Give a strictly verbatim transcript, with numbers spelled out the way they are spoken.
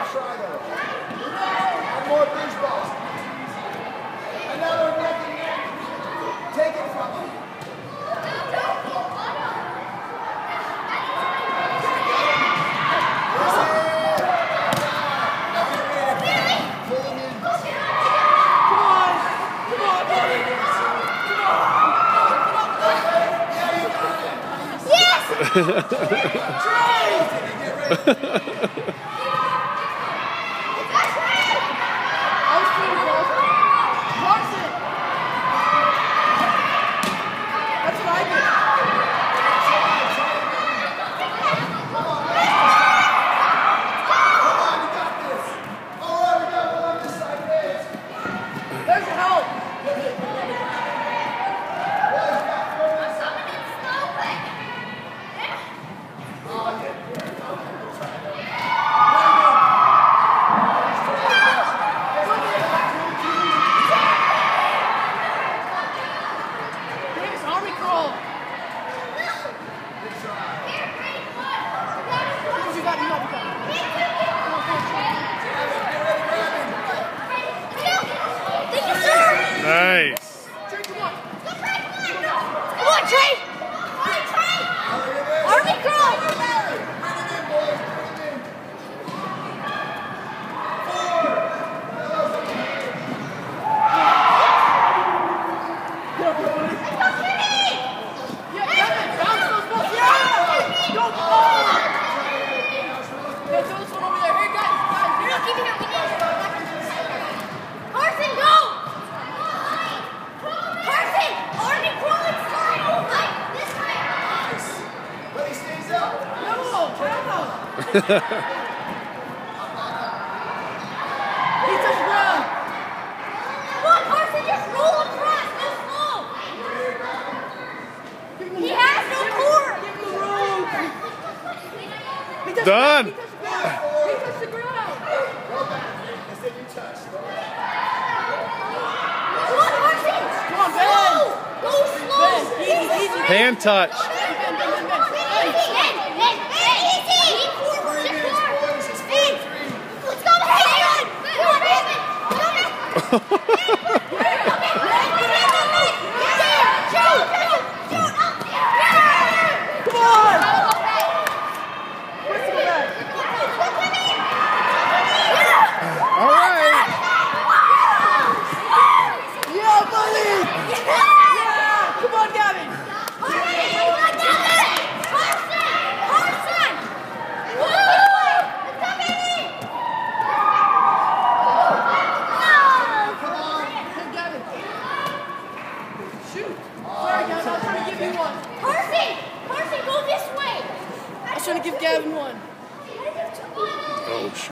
try though. One more bridge ball. Another neck and neck. Take it from him. Nice. Trey, come on. Come on, Trey. Army crawl. He touched the ground. Come on, Carson, just roll across. Go slow. He has no core. Give him the room. Done. He touched the ground. He touched the ground. Go back. Instead you touched. Come on, Carson. Come on, Ben. Go slow. Ben, easy, easy. Hand touch. Ben, Ben, Ben, Ben. Ben, Ben, Ben, Ben, easy. Let's go, Ben. Come on, Ben. Come on, All right. Yeah, buddy. Yeah. Come on, Gavin. Come on, Gavin. Carson. Carson. Woo. Let's go, baby. Come on. Hey, Gavin. Shoot. Sorry, Gavin. I was trying to give you one. Carson. Carson, go this way. I was trying to give Gavin one. Oh,